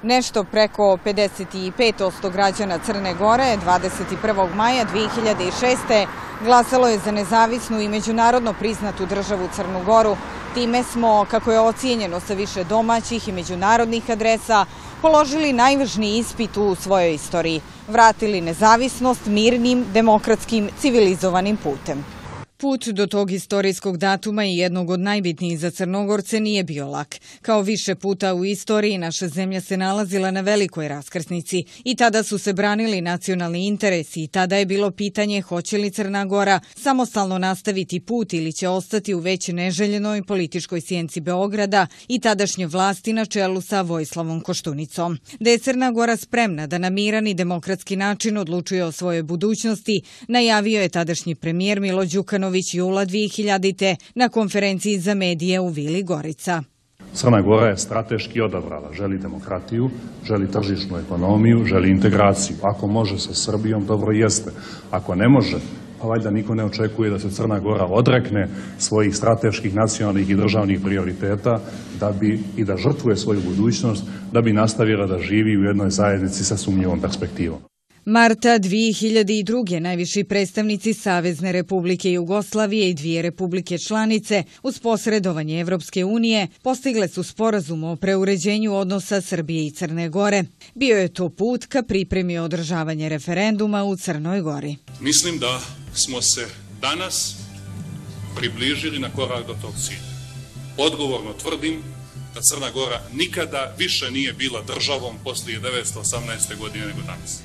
Nešto preko 55% građana Crne Gore 21. maja 2006. glasalo je za nezavisnu i međunarodno priznatu državu Crnu Goru. Time smo, kako je ocijenjeno sa više domaćih i međunarodnih adresa, položili najvažniji ispit u svojoj istoriji. Vratili nezavisnost mirnim, demokratskim, civilizovanim putem. Put do tog istorijskog datuma i jednog od najbitnijih za Crnogorce nije bio lak. Kao više puta u istoriji, naša zemlja se nalazila na velikoj raskrsnici i tada su se branili nacionalni interesi i tada je bilo pitanje hoće li Crna Gora samostalno nastaviti put ili će ostati u već neželjenoj političkoj sjenci Beograda i tadašnje vlasti na čelu sa Vojislavom Koštunicom. Da je Crna Gora spremna da na miran i demokratski način odlučuje o svojoj budućnosti, najavio je tadašnji premijer Milo Đukanović jula 2000. na konferenciji za medije u Vili Gorica. Crna Gora je strateški odabrala, želi demokratiju, želi tržišnu ekonomiju, želi integraciju. Ako može sa Srbijom, dobro jeste. Ako ne može, pa valjda niko ne očekuje da se Crna Gora odrekne svojih strateških, nacionalnih i državnih prioriteta i da žrtvuje svoju budućnost da bi nastavila da živi u jednoj zajednici sa sumnjivom perspektivom. Marta 2002. najviši predstavnici Savezne Republike Jugoslavije i dvije republike članice uz posredovanje Evropske unije postigle su sporazum o preuređenju odnosa Srbije i Crne Gore. Bio je to put ka pripremi održavanje referenduma u Crnoj Gori. Mislim da smo se danas približili na korak do tog cilja. Odgovorno tvrdim da Crna Gora nikada više nije bila državom poslije 1918. godine nego danas.